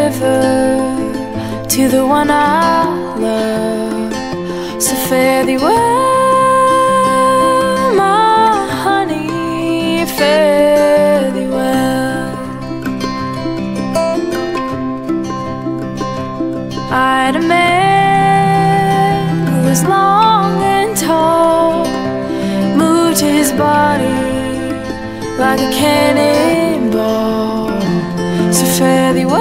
river to the one I love. So fare thee well, my honey, fare thee well. I had a man who was long and tall, moved his body like a cannonball. So fare thee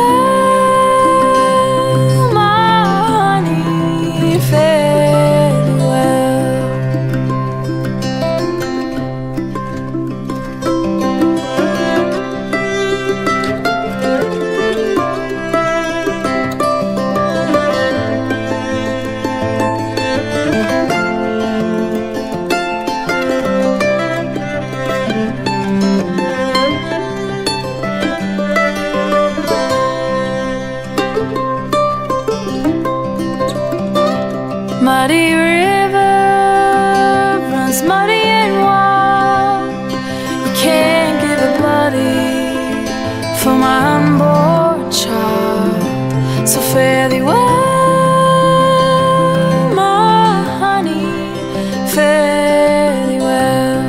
well, my honey, fare thee well. Muddy river runs muddy and wild. You can't give a bloody for my unborn child. So fare thee well, my honey, fare thee well.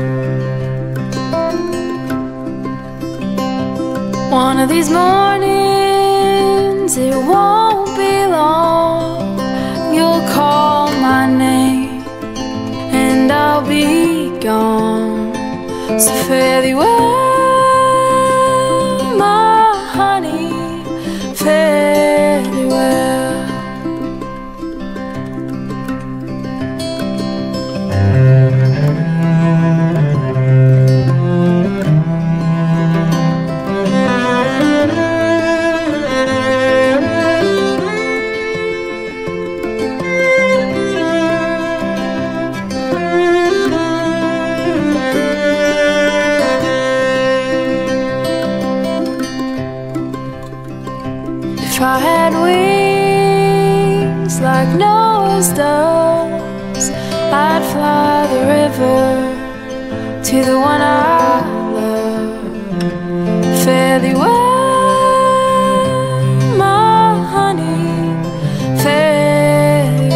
One of these mornings, it won't be long, you'll call my name and I'll be gone. So fare thee well, my honey, fare thee well. If I had wings like Noah's doves, I'd fly the river to the one I love. Fare thee well, my honey, fare thee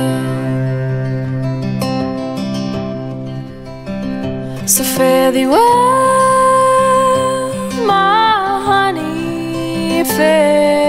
well. So fare thee well, my honey, fare